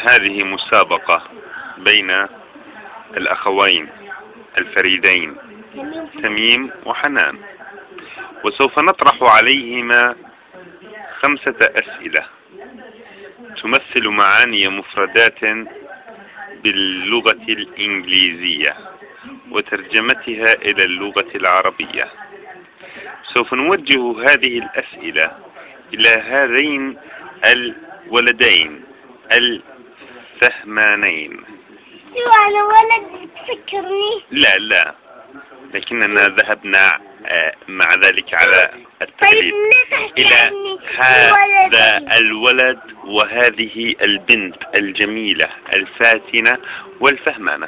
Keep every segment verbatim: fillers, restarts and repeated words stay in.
هذه مسابقة بين الأخوين الفريدين تميم وحنان، وسوف نطرح عليهما خمسة أسئلة تمثل معاني مفردات باللغة الإنجليزية وترجمتها إلى اللغة العربية. سوف نوجه هذه الأسئلة إلى هذين الولدين الفهمانين. أنا ولد تفكرني؟ لا لا، لكننا ذهبنا مع ذلك على التقليد إلى هذا الولد وهذه البنت الجميلة الفاتنة والفهمانة.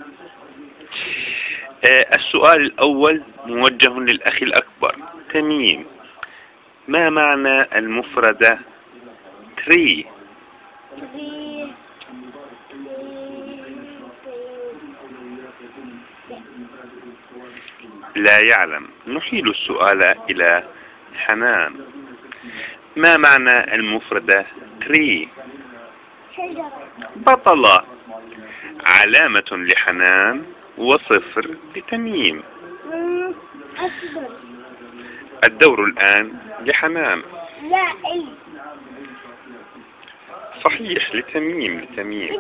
السؤال الأول موجه للأخ الأكبر تميم. ما معنى المفردة تري؟ لا يعلم. نحيل السؤال إلى حنان. ما معنى المفردة تري؟ بطلة. علامة لحنان وصفر لتميم. الدور الآن لحنان. لا أي صحيح لتميم لتميم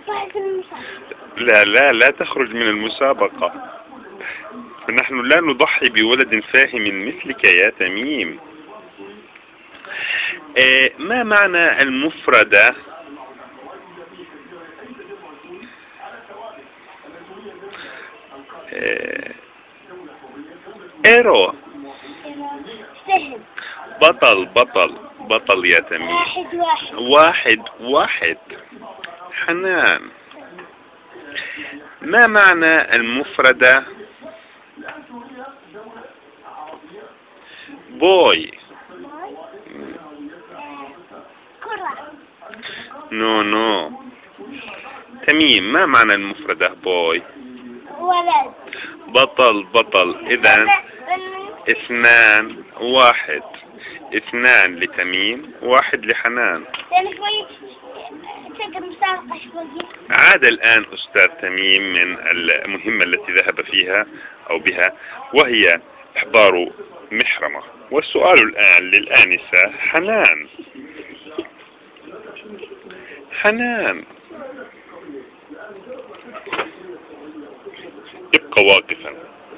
لا لا لا تخرج من المسابقة، فنحن لا نضحي بولد فاهم مثلك يا تميم. آه ما معنى المفردة آه ايرو؟ بطل بطل بطل يا تميم. واحد واحد واحد واحد. حنان. ما معنى المفردة بوي؟ كرة. نو نو. تميم. ما معنى المفردة بوي؟ ولد. بطل بطل. إذا اثنان واحد. اثنان لتميم واحد لحنان. عاد الآن أستاذ تميم من المهمة التي ذهب فيها أو بها، وهي إحضار محرمة. والسؤال الآن للآنسة حنان. حنان ابقى واقفا.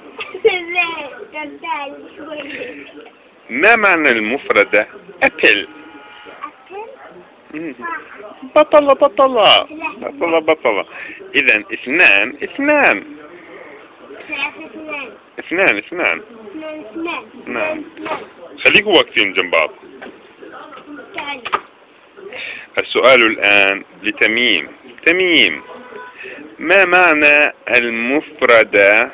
ما معنى المفردة أكل؟ بطلة بطلة بطلة بطلة. إذا اثنان اثنان اثنان اثنان. نعم. خليكوا واقفين جنب بعض. السؤال الآن لتميم. تميم. ما معنى المفردة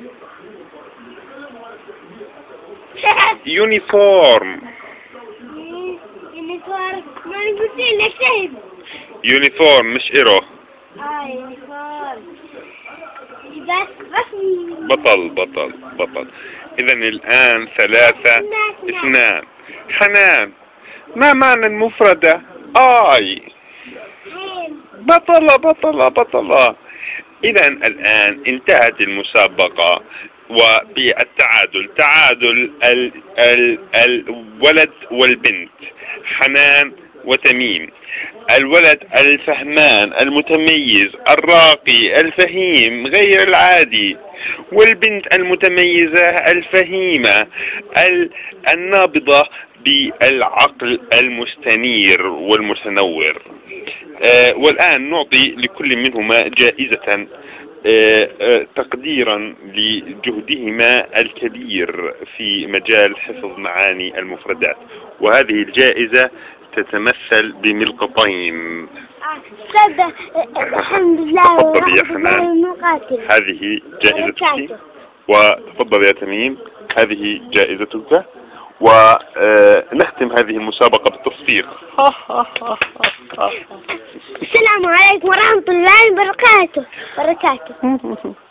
يونيفورم؟ يونيفورم ما قلت لك شيء. يونيفورم مش إيرو. اه يونيفورم بس رسمي. بطل بطل بطل. إذا الآن ثلاثة اثنان. حنان. ما معنى المفردة آي؟ بطلة بطلة بطلة. إذا الآن انتهت المسابقة وبالتعادل، تعادل ال ال الولد والبنت حنان وتميم. الولد الفهمان المتميز الراقي الفهيم غير العادي، والبنت المتميزة الفهيمة النابضة بالعقل المستنير والمتنور. آه والآن نعطي لكل منهما جائزة آه آه تقديرا لجهدهما الكبير في مجال حفظ معاني المفردات، وهذه الجائزة تتمثل بملقطين. الحمد لله. تفضل يا حنان، هذه جائزتك. وتفضل يا تميم، هذه جائزتك. ونختم هذه المسابقة بالتصفيق. السلام عليكم ورحمة الله وبركاته. بركاته.